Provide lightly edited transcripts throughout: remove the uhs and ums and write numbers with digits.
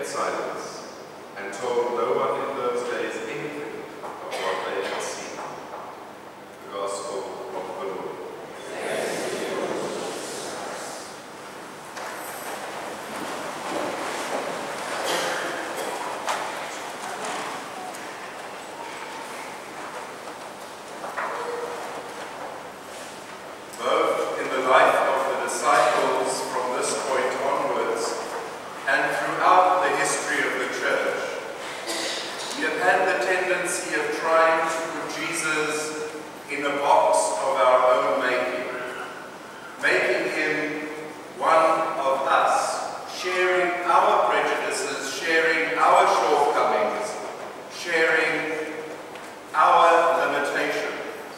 kept silence and told no one in those days anything of what they had seen. The Gospel of the Lord. Both in the life of the disciples from this point onwards and throughout the history of the Church, we have had the tendency of trying to put Jesus in a box of our own making him one of us, sharing our prejudices, sharing our shortcomings, sharing our limitations.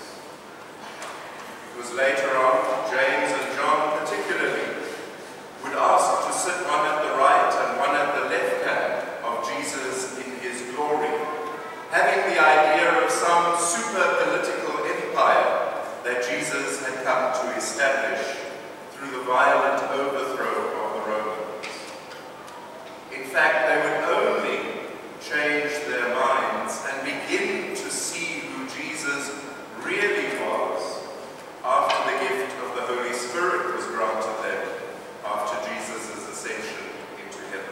It was later on, James and John particularly would ask to sit one at the right and one at the left hand of Jesus in his glory, having the idea of some super political empire that Jesus had come to establish through the violent overthrow of the Romans. In fact, they would only change their minds and begin to see who Jesus really was after the gift of the Holy Spirit was granted them after Jesus' ascension into heaven.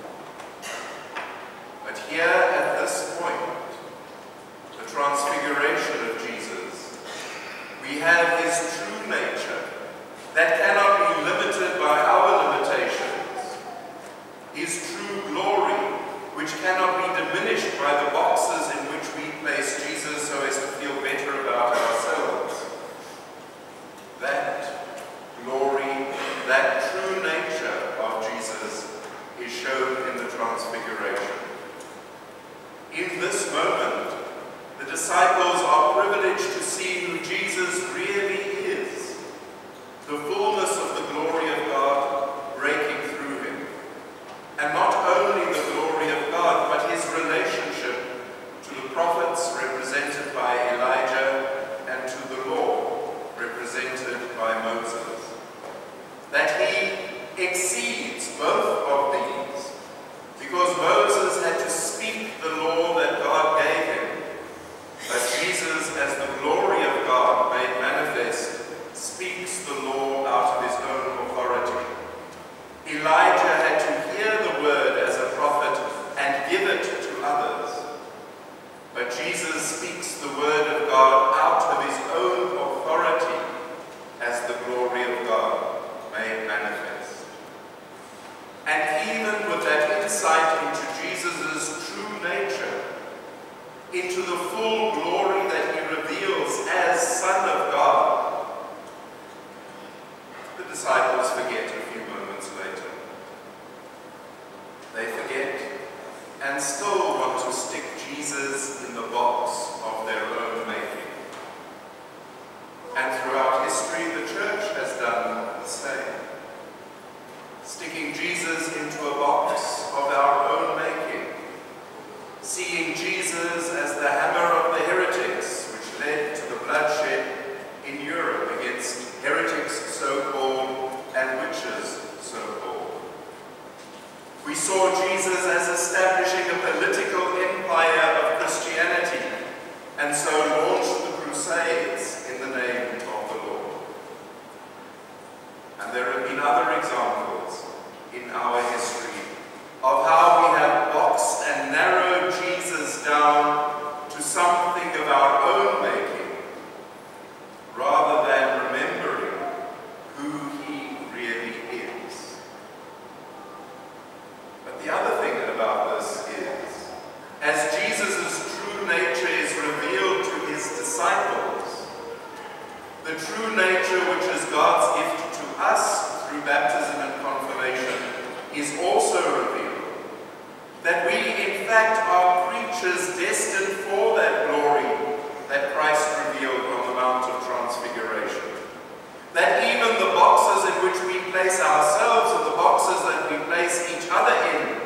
But here at this point, the transfiguration of Jesus, we have his true nature that cannot be limited by our limitations, his true glory which cannot be diminished by the boxes in which we place Jesus so as to feel better about ourselves. That glory, that true nature of Jesus is shown in the Transfiguration. In this moment, the disciples are privileged to see who Jesus really is, the fullness of the glory of God breaking through him. And not only the glory of God, but his relationship to the prophets represented by Elijah and to the law represented by Moses. That he exceeds both of these, because Moses had to speak the law that God gave him, but Jesus, as the glory of God made manifest, speaks the law out of his own authority. Elijah had to hear the word as a prophet and give it to others, but Jesus speaks the word of God out of his own authority as the glory of God made manifest. And even with that insight into Jesus' true nature, into the full glory that he reveals as Son of God, the disciples forget a few moments later. They forget and still want to stick Jesus in the box of their own making. And throughout history, the Church has done the same, sticking Jesus into a box of our own making, seeing Jesus as the hammer of the heretics, which led to the bloodshed in Europe against heretics so-called and witches so-called. We saw Jesus as establishing a political empire of Christianity, and so launched the Crusades in the name of the Lord. And there have been other examples in our history of how we have boxed and narrowed Jesus down to something of our own making, rather than remembering who he really is. But the other thing about this is, as Jesus' true nature is revealed to his disciples, the true nature which is God's gift to us through baptism and confirmation is also revealed. That we, in fact, are creatures destined for that glory that Christ revealed on the Mount of Transfiguration. That even the boxes in which we place ourselves and the boxes that we place each other in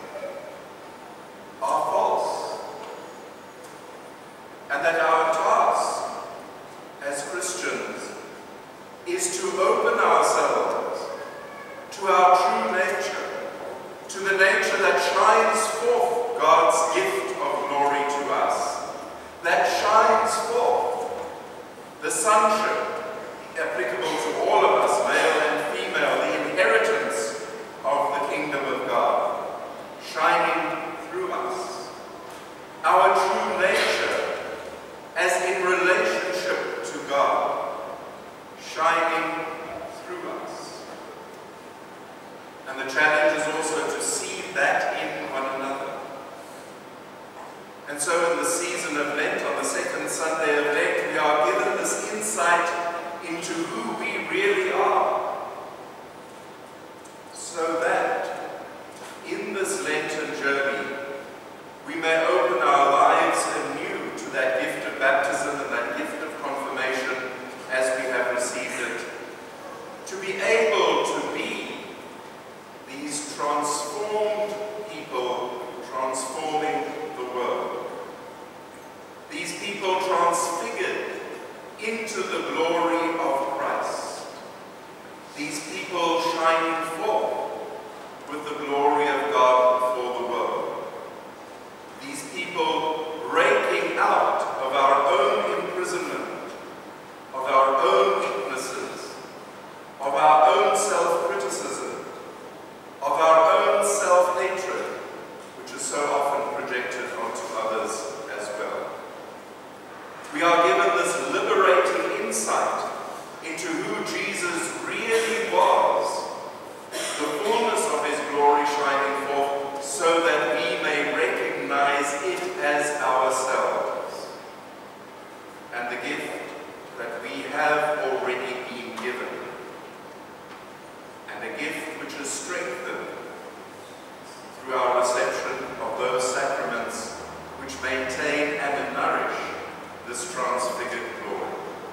are false. And that our task as Christians is to open ourselves to our true nature, to the nature that shines shines forth God's gift of glory to us, that shines forth the sonship applicable to all of us, male and female, the inheritance of the kingdom of God, shining through us. Our true nature as in relationship to God, shining through us. And the challenge is also to see that in one another. And so in the season of Lent, on the second Sunday of Lent, we are given this insight into who we really are, so that in this Lenten journey we may open our lives anew to that gift of baptism and that gift of confirmation as we have received it, to be able to be these transformed people transforming the world. These people transfigured into the glory of Christ. These people shining forth with the glory of God before the world. These people breaking out of our own imprisonment, of our own weaknesses, of our own self-criticism, of our own self-hatred, which is so often projected onto others as well. We are given this liberating insight into who Jesus really was, the fullness of his glory shining forth, so that we may recognize it as ourselves, and the gift that we have already been given, and a gift which is strengthened through our reception of those sacraments which maintain and nourish this transfigured glory.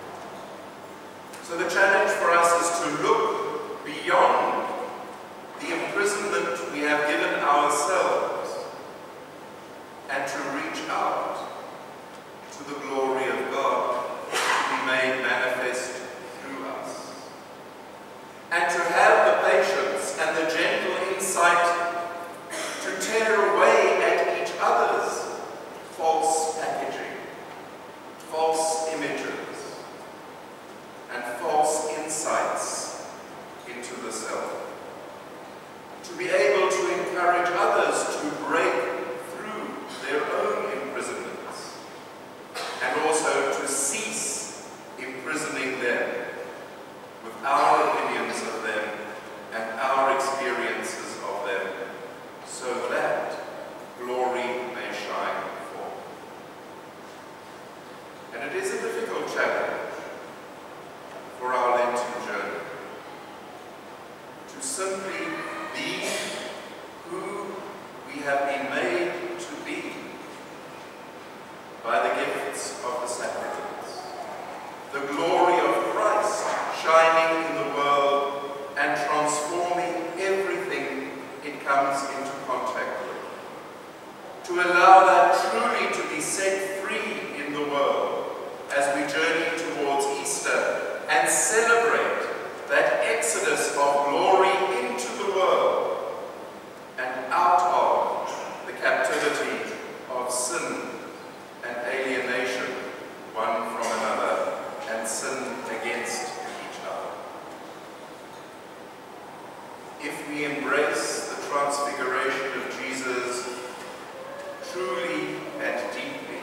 So the challenge for us is to look beyond the imprisonment we have given ourselves and to reach out to the glory of God to be made manifest through us. And to have the patience and the gentle insight to tear away at each other's false packaging, false images, and false insights into the self. To be able to encourage others to break through their own imprisonments, and also to cease imprisoning them with our opinions of them and our experiences of them, so that glory may shine forth. And it is a difficult challenge for our Lenten journey to simply be who we have been made to be by the gifts of the sacraments. The glory of Christ shining in the world and transforming everything it comes into contact with. To allow that truly to be set free in the world as we journey towards Easter and celebrate that exodus of glory into the world and out of the captivity of sin and alienation one from another and sin against each other. If we embrace the transfiguration of Jesus truly and deeply,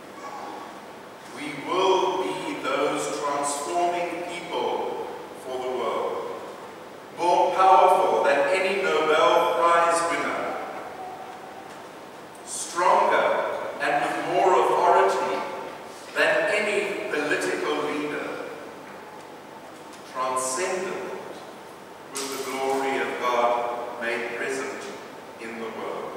we will be those transforming people for the world, more powerful than any Nobel Prize winner, stronger and with more authority than any political leader, transcendent with the glory of God made present in the world.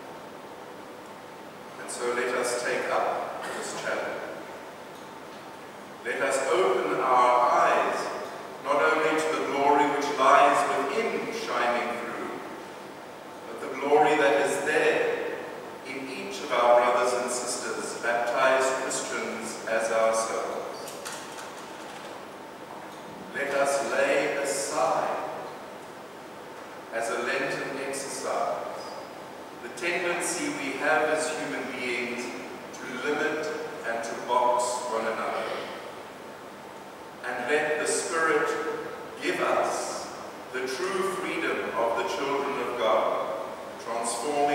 And so let us take up this challenge. Let us open our eyes not only to the glory which lies within shining through, but the glory that is there in each of our brothers and sisters, baptized Christians as ourselves. Let us lay aside, as a Lenten exercise, the tendency we have as human beings to limit and to box one another. And let the Spirit give us the true freedom of the children of God, transforming